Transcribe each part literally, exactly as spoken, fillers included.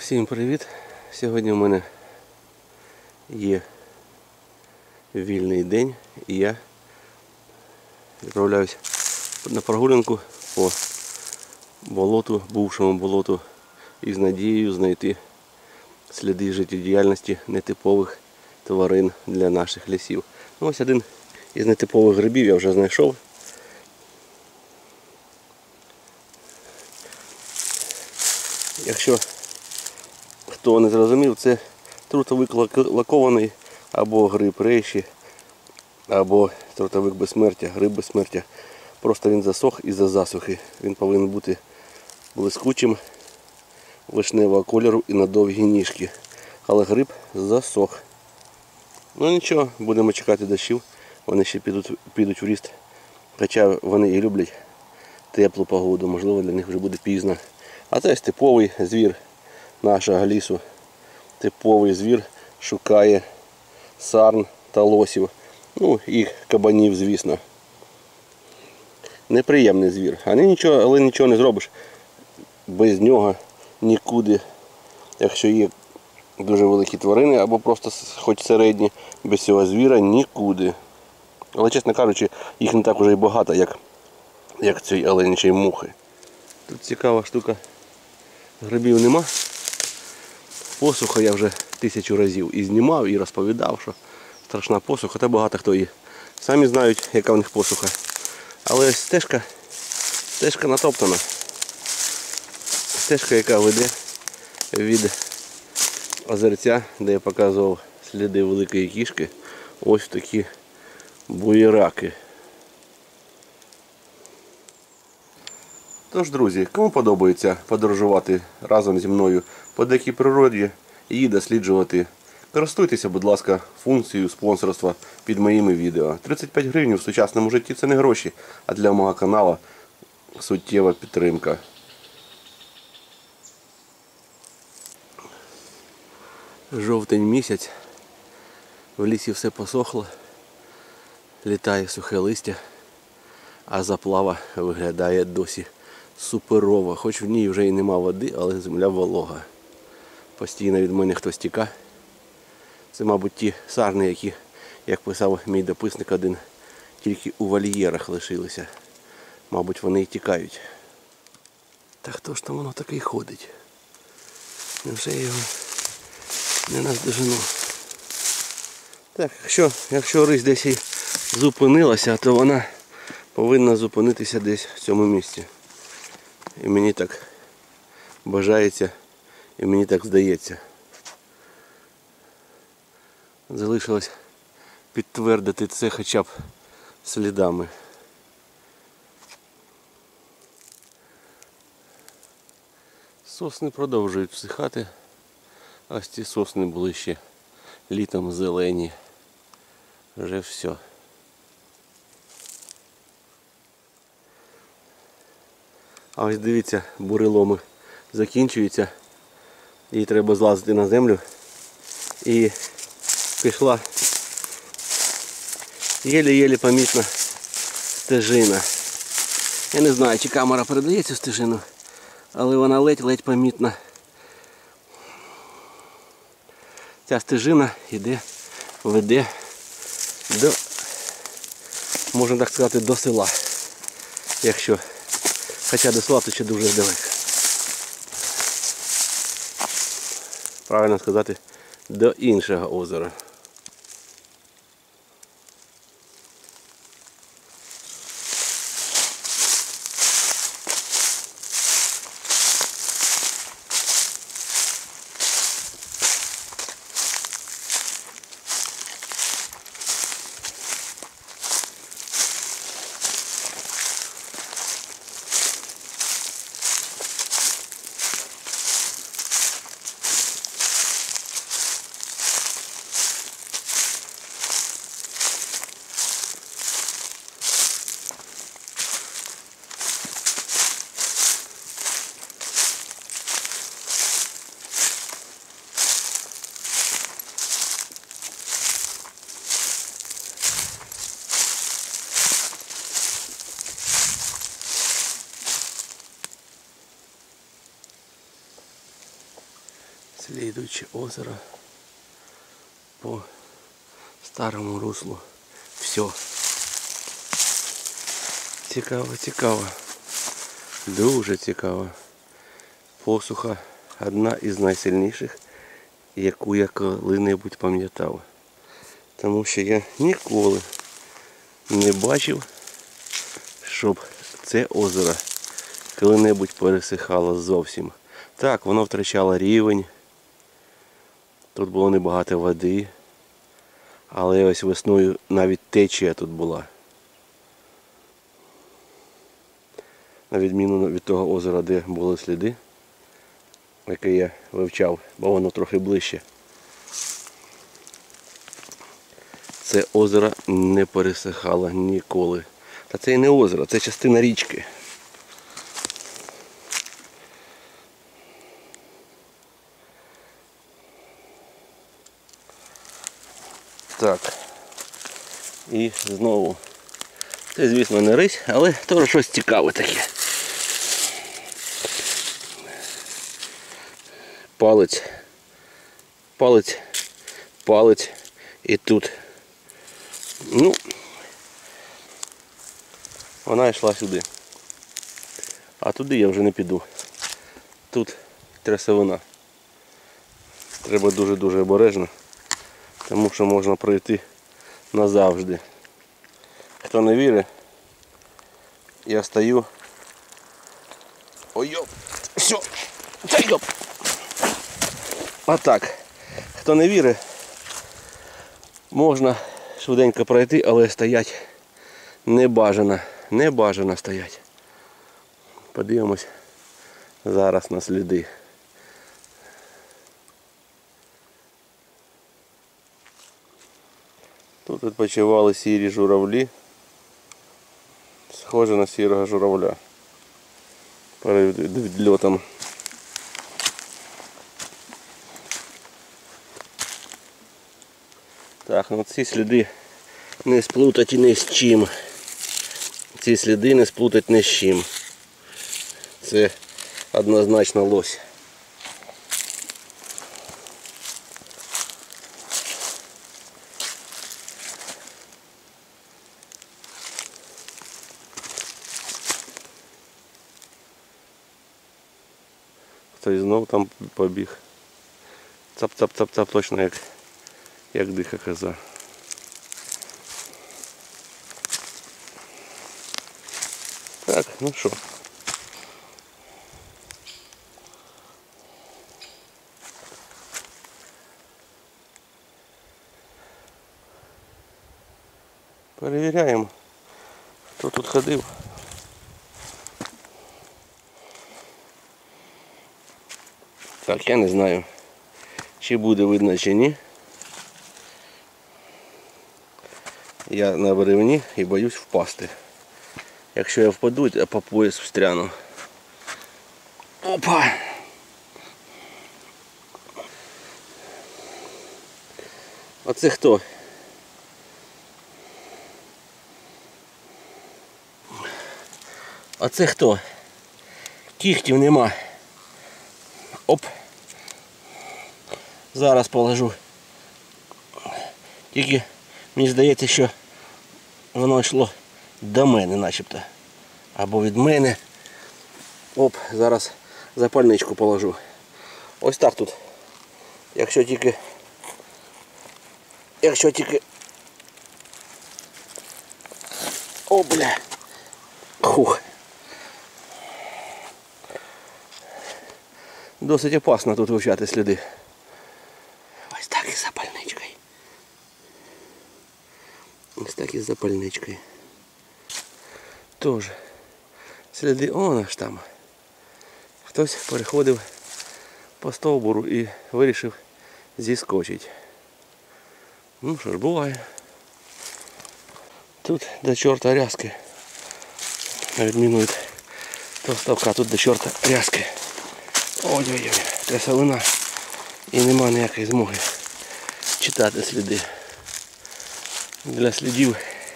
Всім привіт! Сьогодні у мене є вільний день і я відправляюсь на прогулянку по болоту, бувшому болоту, із надією знайти сліди життєдіяльності нетипових тварин для наших лісів. Ну, ось один із нетипових грибів я вже знайшов. Якщо хто не зрозумів, це трутовик лакований або гриб рейші, або трутовик безсмертя, гриб безсмертя. Просто він засох із-за засухи. Він повинен бути блискучим, вишневого кольору і на довгі ніжки. Але гриб засох. Ну нічого, будемо чекати дощів, вони ще підуть, підуть в ріст. Хоча вони і люблять теплу погоду, можливо для них вже буде пізно. А це типовий звір нашого лісу. Типовий звір шукає сарн та лосів. Ну і кабанів, звісно. Неприємний звір. Але нічого, але нічого не зробиш. Без нього нікуди. Якщо є дуже великі тварини або просто хоч середні, без цього звіра нікуди. Але, чесно кажучи, їх не так уже і багато, як, як цієї оленячої мухи. Тут цікава штука. Грибів нема. Посуха я вже тисячу разів і знімав, і розповідав, що страшна посуха, та багато хто і самі знають, яка в них посуха. Але стежка, стежка натоптана. Стежка, яка веде від озерця, де я показував сліди великої кішки, ось такі буєраки. Тож, друзі, кому подобається подорожувати разом зі мною по дикій природі і її досліджувати, користуйтеся, будь ласка, функцією спонсорства під моїми відео. тридцять п'ять гривень в сучасному житті – це не гроші, а для мого каналу суттєва підтримка. Жовтень місяць, в лісі все посохло, літає сухе листя, а заплава виглядає досі суперово. Хоч в ній вже і нема води, але земля волога. Постійно від мене хтось тіка. Це, мабуть, ті сарни, які, як писав мій дописник один, тільки у вольєрах лишилися. Мабуть, вони і тікають. Та хто ж там воно такий ходить? Невже я його не наздожену? Так, якщо, якщо рись десь і зупинилася, то вона повинна зупинитися десь в цьому місці. І мені так бажається, і мені так здається. Залишилось підтвердити це хоча б слідами. Сосни продовжують всихати. Ось ці сосни були ще літом зелені. Вже все. А ось дивіться, буреломи закінчуються. Їй треба злазити на землю. І пішла єлі-єлі помітна стежина. Я не знаю, чи камера передає цю стежину, але вона ледь-ледь помітна. Ця стежина йде, веде до, можна так сказати, до села. Якщо, хоча до села то ще дуже далеко. Правильно сказати, до іншого озера. Слідуюче озеро по старому руслу. Все. Цікаво, цікаво. Дуже цікаво. Посуха одна із найсильніших, яку я коли-небудь пам'ятав. Тому що я ніколи не бачив, щоб це озеро коли-небудь пересихало зовсім. Так, воно втрачало рівень. Тут було небагато води. Але ось весною навіть течія тут була. На відміну від того озера, де були сліди, яке я вивчав, бо воно трохи ближче. Це озеро не пересихало ніколи. Та це і не озеро, це частина річки. Так. І знову. Це, звісно, не рись, але теж щось цікаве таке. Палець, палець, палець і тут. Ну, вона йшла сюди. А туди я вже не піду. Тут трясовина. Треба дуже-дуже обережно, тому що можна пройти назавжди. Хто не вірить, я стою. Ой, йоп, все, це йоп. А так, хто не вірить, можна швиденько пройти, але стоять не бажано, не бажано стоять. Подивимось зараз на сліди. Тут відпочивали сірі журавлі. Схоже на сірого журавля. Перед відльотом. Так, ну ці сліди не сплутать і ні з чим. Ці сліди не сплутать ні з чим. Це однозначно лось. Хтось знов там побіг. Цап-цап-цап-цап, точно як, як диха коза. Так, ну що. Перевіряємо, хто тут ходив. Так, я не знаю, чи буде видно, чи ні. Я на бревні і боюсь впасти. Якщо я впаду, я по пояс встряну. Опа! А це хто? А це хто? Кігтів нема. Оп. Зараз положу. Тільки мені здається, що воно йшло до мене начебто. Або від мене. Оп, зараз запальничку положу. Ось так тут. Якщо тільки... Якщо тільки... О, бля. Хух. Досить опасно тут вивчати сліди. Ось так із запальничкою. Ось так із запальничкою. Тож, сліди, он аж там. Хтось переходив по стовбуру і вирішив зіскочити. Ну що ж, буває. Тут до чорта рязки. На відміну від того ставка, тут до чорта рязки. Ой-ой-ой, трясовина. І нема ніякої змоги читати сліди. Для слідів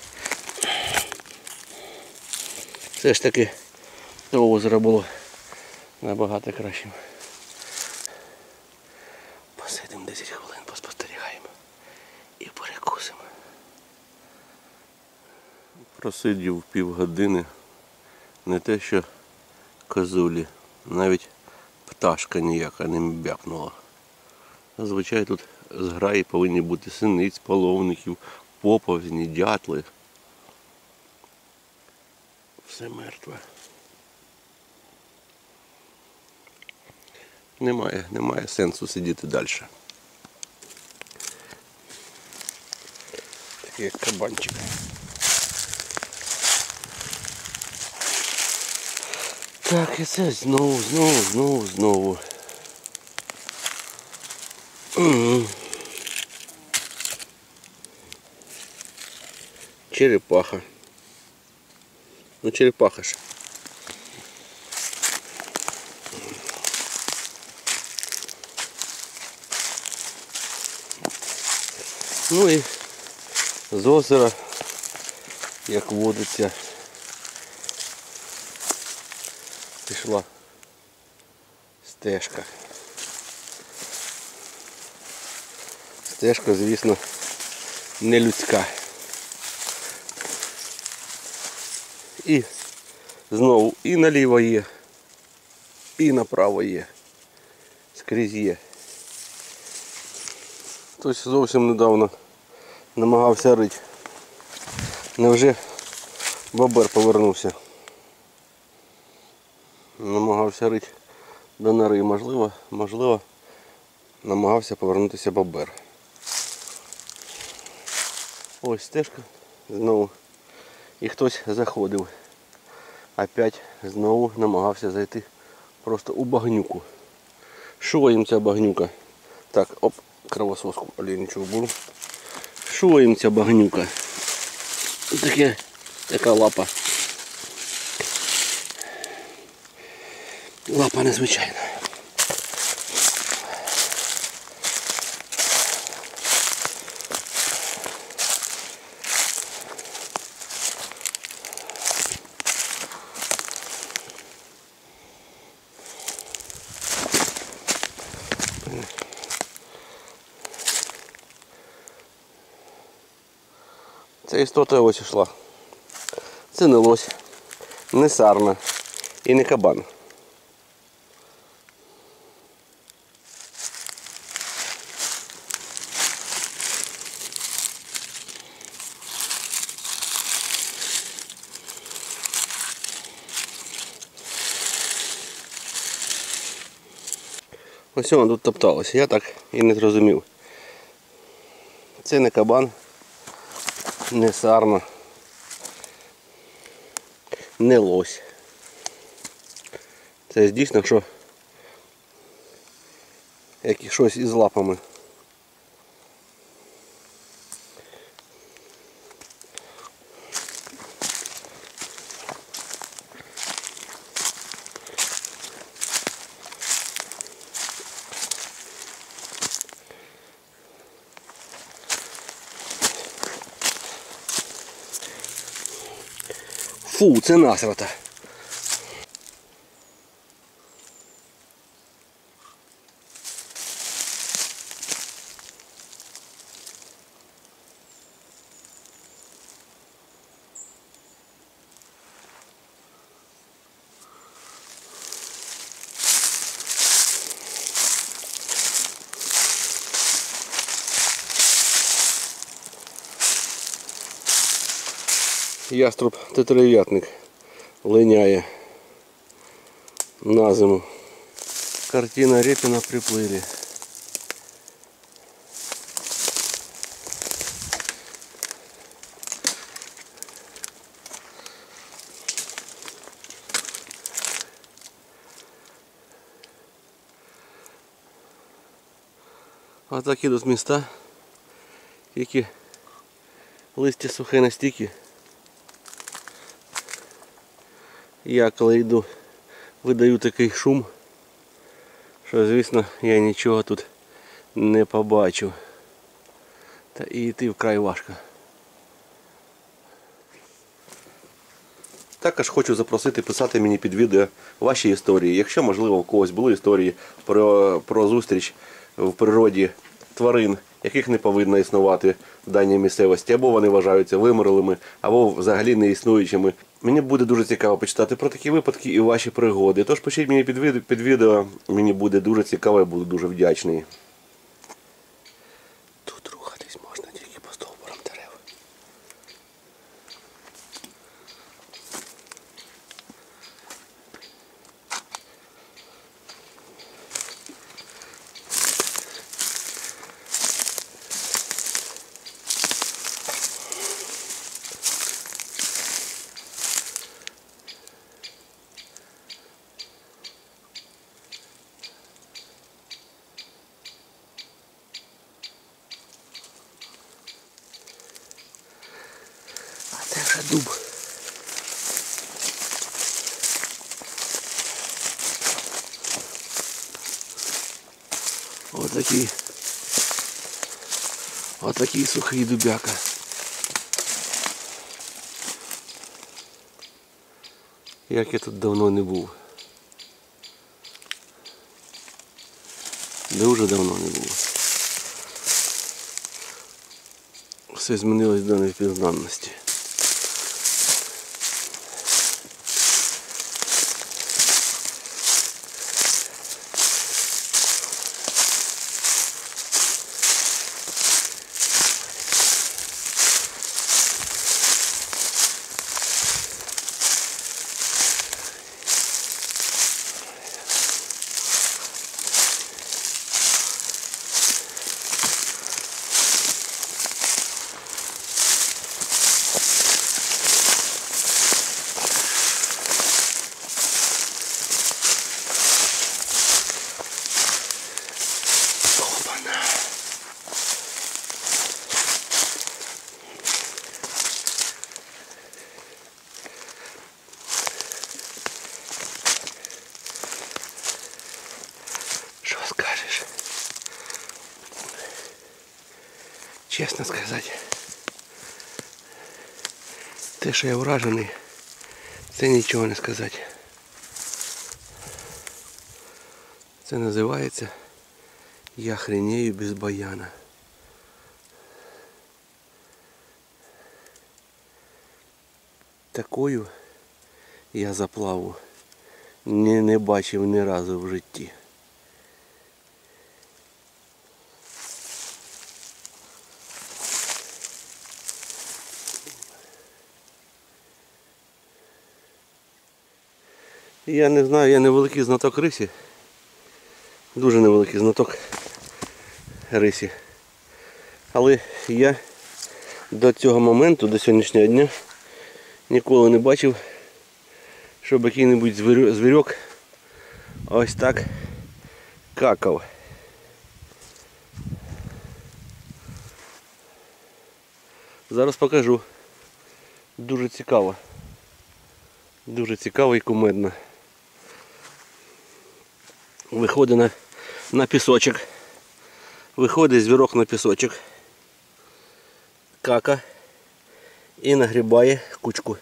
все ж таки це озеро було набагато кращим. Просидів півгодини. Не те, що козулі, навіть пташка ніяка не бякнула. Зазвичай тут зграї повинні бути синиць, половників, поповзні, дятли. Все мертве. Немає, немає сенсу сидіти далі. Такий як кабанчик. Так, і це знову, знову, знову, знову. Угу. Черепаха. Ну, черепаха ж. Ну і з озера, як водиться, пішла стежка. Стежка, звісно, не людська. І знову і наліво є, і направо є. Скрізь є. Хтось зовсім недавно намагався рити. Невже бобер повернувся? Намагався рити до нори. Можливо, можливо, намагався повернутися бобер. Ось стежка знову. І хтось заходив. Опять знову намагався зайти просто у багнюку. Що їм ця багнюка? Так, оп, кровососку оленячу беру. Що їм ця багнюка? Таке, така лапа. Лапа незвичайна. Ця істота ось йшла. Це не лось, не сарна і не кабан. Ось вона тут топталася, я так і не зрозумів. Це не кабан, не сарна, не лось. Це дійсно, що як щось із лапами. Фу, це насрата. Яструб тетерев'ятник линяє на зиму. Картина Репіна приплили. А так ідуть міста, тільки листя сухе настільки. Я коли йду, видаю такий шум, що, звісно, я нічого тут не побачу. Та і йти вкрай важко. Також хочу запросити писати мені під відео ваші історії. Якщо, можливо, у когось були історії про, про зустріч в природі тварин, яких не повинно існувати в даній місцевості, або вони вважаються вимерлими, або взагалі не існуючими. Мені буде дуже цікаво почитати про такі випадки і ваші пригоди. Тож пишіть мені під відео, під відео, мені буде дуже цікаво, я буду дуже вдячний. Тут рухатись можна тільки по стовбурам дерев. Це вже дуб. Отакий. Отакий сухий дубяка. Як я тут давно не був. Дуже давно не був. Все змінилось до невпізнанності. Чесно сказати, те, що я вражений, це нічого не сказати. Це називається «Я хренею без баяна». Такою я заплаву не, не бачив ні разу в житті. Я не знаю, я невеликий знаток рисі. Дуже невеликий знаток рисі. Але я до цього моменту, до сьогоднішнього дня, ніколи не бачив, щоб який-небудь звірок ось так какав. Зараз покажу. Дуже цікаво. Дуже цікаво і кумедно. Виходить на, на пісочок. Виходить звірок на пісочок. Кака. І нагрібає кучку.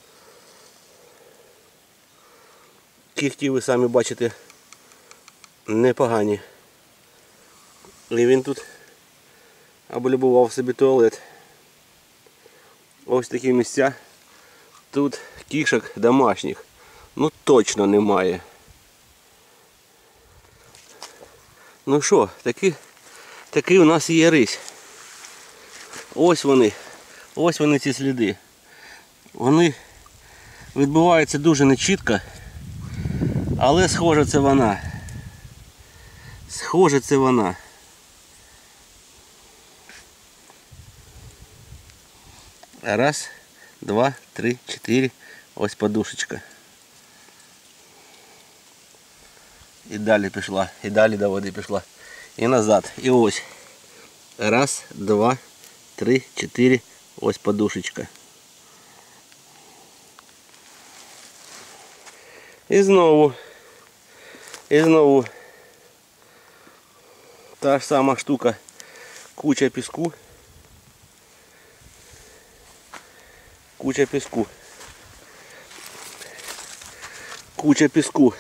Кігті, ви самі бачите, непогані. І він тут облюбував собі туалет. Ось такі місця. Тут кішок домашніх, ну точно немає. Ну що, такі, такі у нас є рись. Ось вони, ось вони ці сліди. Вони відбуваються дуже нечітко, але схоже це вона. Схоже це вона. Раз, два, три, чотири. Ось подушечка. І далі пішла, і далі до води пішла. І назад. І ось. Раз, два, три, чотири. Ось подушечка. І знову. І знову. Та ж сама штука. Куча піску. Куча піску. Куча піску.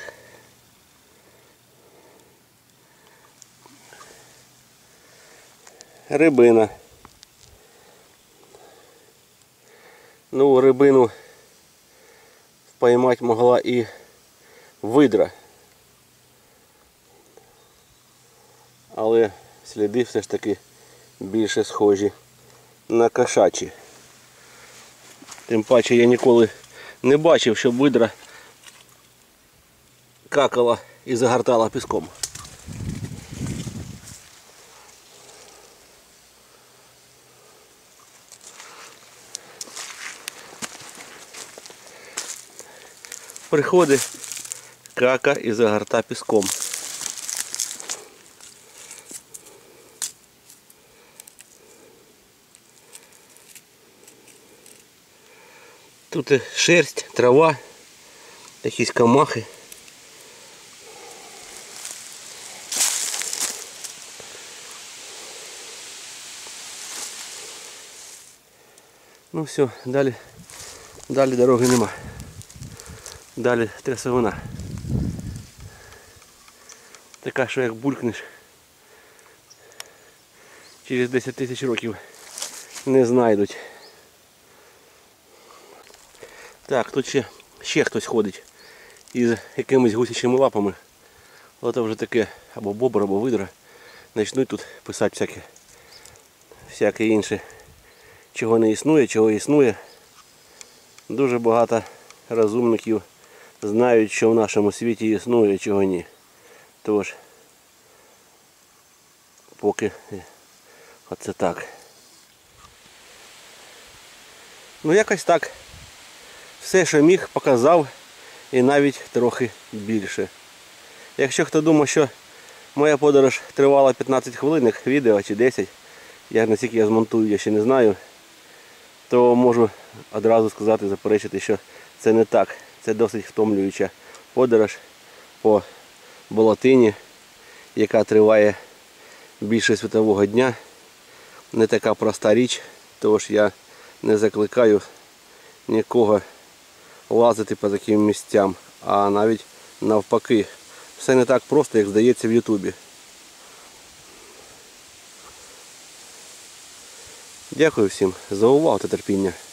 рибина. Ну, рибину поймати могла і видра. Але сліди все ж таки більше схожі на кошачі. Тим паче я ніколи не бачив, щоб видра какала і загортала піском. Приходить кака і загорта піском. Тут шерсть, трава, якісь камахи. Ну все, далі, далі дороги нема. Далі трясовина. Така, що як булькнеш, через десять тисяч років не знайдуть. Так, тут ще, ще хтось ходить із якимись гусячими лапами. Ото вже таке або бобр, або видра. Почнуть тут писати всяке, всяке інше, чого не існує, чого існує. Дуже багато розумників знають, що в нашому світі існує, чого ні. Тож, поки оце так. Ну якось так. Все, що міг, показав, і навіть трохи більше. Якщо хто думає, що моя подорож тривала п'ятнадцять хвилин, відео чи десять, я наскільки я змонтую, я ще не знаю, то можу одразу сказати, заперечити, що це не так. Це досить втомлююча подорож по болотині, яка триває більше світового дня. Не така проста річ, тож я не закликаю нікого лазити по таким місцям, а навіть навпаки. Все не так просто, як здається в Ютубі. Дякую всім за увагу та терпіння.